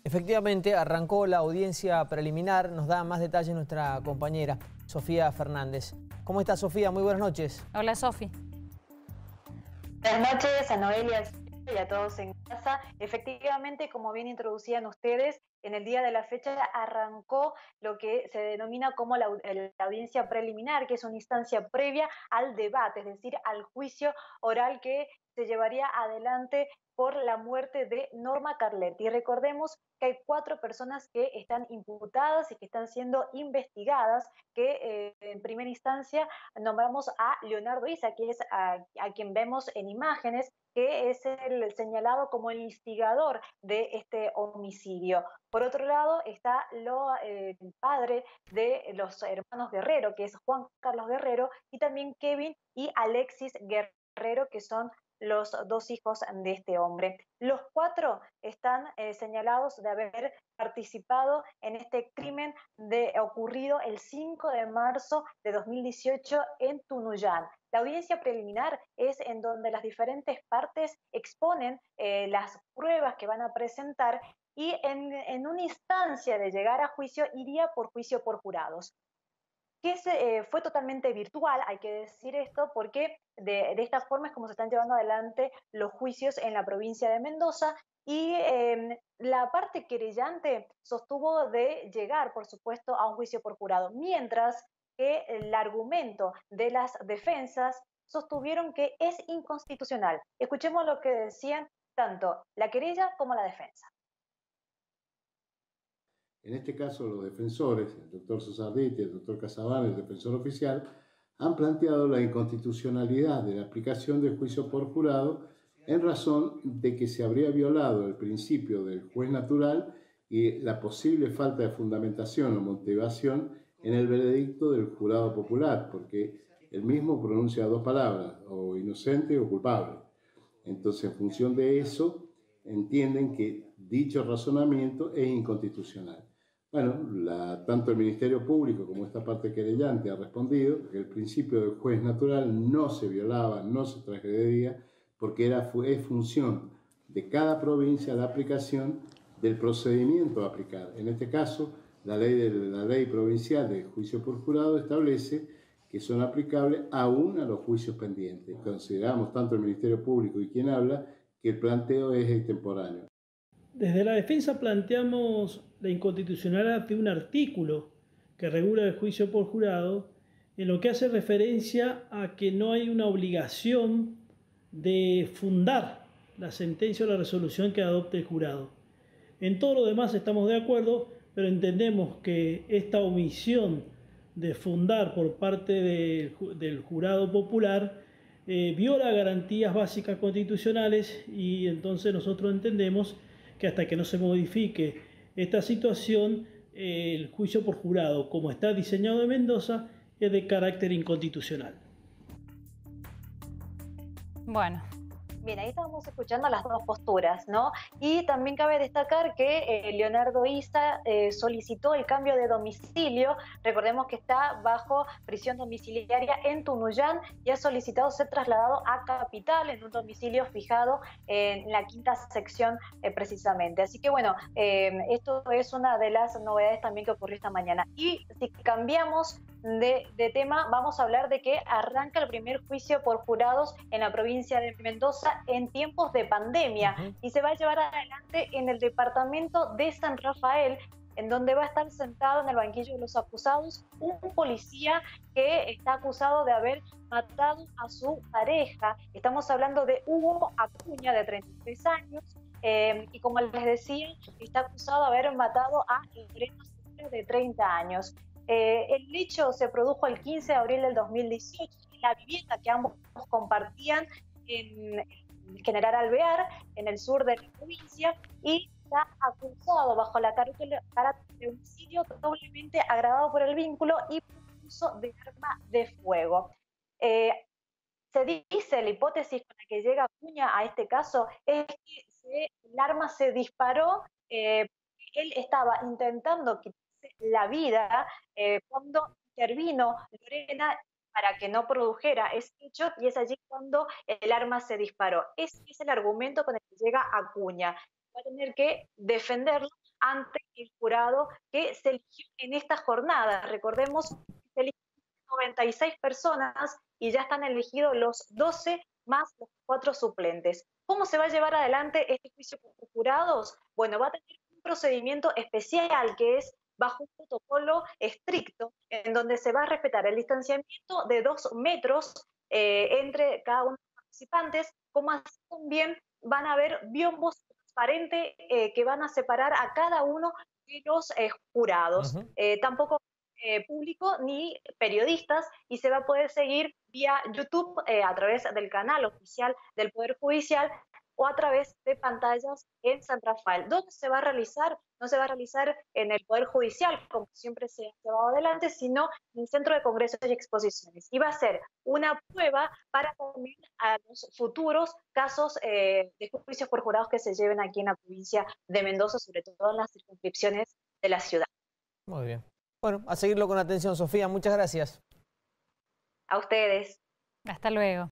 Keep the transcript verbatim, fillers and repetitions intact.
Efectivamente, arrancó la audiencia preliminar. Nos da más detalles nuestra compañera Sofía Fernández. ¿Cómo está, Sofía? Muy buenas noches. Hola, Sofi. Buenas noches a Noelia y a todos en casa. Efectivamente, como bien introducían ustedes, en el día de la fecha arrancó lo que se denomina como la, la audiencia preliminar, que es una instancia previa al debate, es decir, al juicio oral que se llevaría adelante por la muerte de Norma Carletti. Y recordemos que hay cuatro personas que están imputadas y que están siendo investigadas, que eh, en primera instancia nombramos a Leonardo Issa, que es a, a quien vemos en imágenes, que es el señalado como el instigador de este homicidio. Por otro lado está lo, eh, el padre de los hermanos Guerrero, que es Juan Carlos Guerrero, y también Kevin y Alexis Guerrero, que son los dos hijos de este hombre. Los cuatro están eh, señalados de haber participado en este crimen de, ocurrido el cinco de marzo de dos mil dieciocho en Tunuyán. La audiencia preliminar es en donde las diferentes partes exponen eh, las pruebas que van a presentar y en, en una instancia de llegar a juicio iría por juicio por jurados. Que se, eh, fue totalmente virtual, hay que decir esto, porque de, de esta forma es como se están llevando adelante los juicios en la provincia de Mendoza, y eh, la parte querellante sostuvo de llegar, por supuesto, a un juicio por jurado, mientras que el argumento de las defensas sostuvieron que es inconstitucional. Escuchemos lo que decían tanto la querella como la defensa. En este caso, los defensores, el doctor Sosarditi y el doctor Casabán, el defensor oficial, han planteado la inconstitucionalidad de la aplicación del juicio por jurado en razón de que se habría violado el principio del juez natural y la posible falta de fundamentación o motivación en el veredicto del jurado popular, porque el mismo pronuncia dos palabras, o inocente o culpable. Entonces, en función de eso, entienden que dicho razonamiento es inconstitucional. Bueno, la, tanto el Ministerio Público como esta parte querellante ha respondido que el principio del juez natural no se violaba, no se transgredía, porque era, fue, es función de cada provincia la aplicación del procedimiento a aplicar. En este caso, la ley, de, la ley provincial de juicio por jurado establece que son aplicables aún a los juicios pendientes. Consideramos, tanto el Ministerio Público y quien habla, que el planteo es extemporáneo. Desde la defensa planteamos la inconstitucionalidad de un artículo que regula el juicio por jurado, en lo que hace referencia a que no hay una obligación de fundar la sentencia o la resolución que adopte el jurado. En todo lo demás estamos de acuerdo, pero entendemos que esta omisión de fundar por parte de, del jurado popular eh, viola garantías básicas constitucionales, y entonces nosotros entendemos que hasta que no se modifique esta situación, eh, el juicio por jurado, como está diseñado en Mendoza, es de carácter inconstitucional. Bueno. Bien, ahí estábamos escuchando las dos posturas, ¿no? Y también cabe destacar que eh, Leonardo Issa eh, solicitó el cambio de domicilio. Recordemos que está bajo prisión domiciliaria en Tunuyán y ha solicitado ser trasladado a Capital en un domicilio fijado en la quinta sección eh, precisamente. Así que bueno, eh, esto es una de las novedades también que ocurrió esta mañana. Y si cambiamos de, de tema, vamos a hablar de que arranca el primer juicio por jurados en la provincia de Mendoza en tiempos de pandemia, uh-huh. y se va a llevar adelante en el departamento de San Rafael, en donde va a estar sentado en el banquillo de los acusados un policía que está acusado de haber matado a su pareja. Estamos hablando de Hugo Acuña, de treinta y tres años, eh, y como les decía, está acusado de haber matado a Lorena, de treinta años. Eh, el hecho se produjo el quince de abril del dos mil dieciocho en la vivienda que ambos compartían en General Alvear, en el sur de la provincia, y está acusado bajo la carátula de homicidio doblemente agravado por el vínculo y por uso de arma de fuego. Eh, se dice, la hipótesis con la que llega Acuña a este caso es que se, el arma se disparó, eh, él estaba intentando quitarse la vida eh, cuando intervino Lorena para que no produjera ese hecho, y es allí cuando el arma se disparó. Ese es el argumento con el que llega Acuña. Va a tener que defenderlo ante el jurado que se eligió en esta jornada. Recordemos que se eligieron noventa y seis personas y ya están elegidos los doce más los cuatro suplentes. ¿Cómo se va a llevar adelante este juicio por jurados? Bueno, va a tener un procedimiento especial que es bajo un protocolo estricto, en donde se va a respetar el distanciamiento de dos metros eh, entre cada uno de los participantes, como así también van a haber biombos transparentes eh, que van a separar a cada uno de los eh, jurados. Uh-huh. eh, tampoco eh, público ni periodistas, y se va a poder seguir vía YouTube eh, a través del canal oficial del Poder Judicial o a través de pantallas en San Rafael. ¿Dónde se va a realizar? No se va a realizar en el Poder Judicial, como siempre se ha llevado adelante, sino en el Centro de Congresos y Exposiciones. Y va a ser una prueba para también a los futuros casos eh, de juicios por jurados que se lleven aquí en la provincia de Mendoza, sobre todo en las circunscripciones de la ciudad. Muy bien. Bueno, a seguirlo con atención, Sofía. Muchas gracias. A ustedes. Hasta luego.